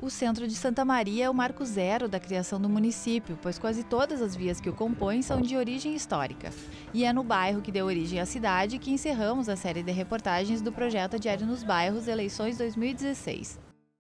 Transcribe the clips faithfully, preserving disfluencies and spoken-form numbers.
O centro de Santa Maria é o marco zero da criação do município, pois quase todas as vias que o compõem são de origem histórica. E é no bairro que deu origem à cidade que encerramos a série de reportagens do projeto Diário nos Bairros Eleições dois mil e dezesseis.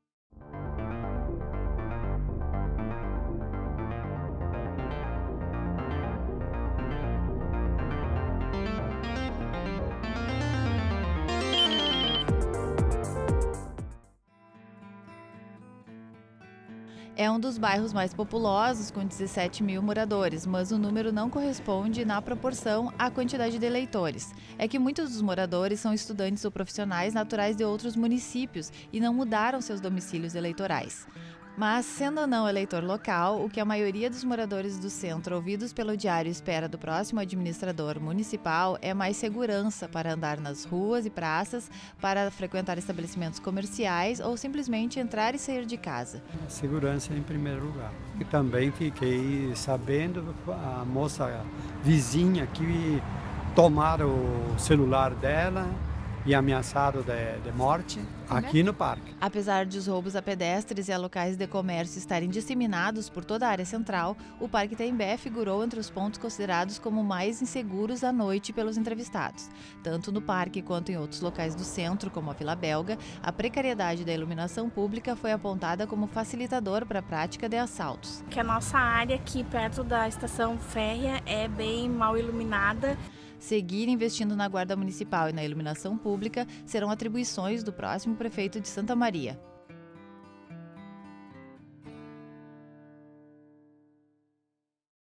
É um dos bairros mais populosos, com dezessete mil moradores, mas o número não corresponde na proporção à quantidade de eleitores. É que muitos dos moradores são estudantes ou profissionais naturais de outros municípios e não mudaram seus domicílios eleitorais. Mas, sendo ou não eleitor local, o que a maioria dos moradores do centro ouvidos pelo Diário espera do próximo administrador municipal é mais segurança para andar nas ruas e praças, para frequentar estabelecimentos comerciais ou simplesmente entrar e sair de casa. Segurança em primeiro lugar. E também fiquei sabendo, a moça vizinha que tomaram o celular dela e ameaçado de, de morte aqui no parque. Apesar de os roubos a pedestres e a locais de comércio estarem disseminados por toda a área central, o Parque Itaimbé figurou entre os pontos considerados como mais inseguros à noite pelos entrevistados. Tanto no parque quanto em outros locais do centro, como a Vila Belga, a precariedade da iluminação pública foi apontada como facilitador para a prática de assaltos. Que a nossa área aqui perto da estação férrea é bem mal iluminada. Seguir investindo na guarda municipal e na iluminação pública serão atribuições do próximo prefeito de Santa Maria.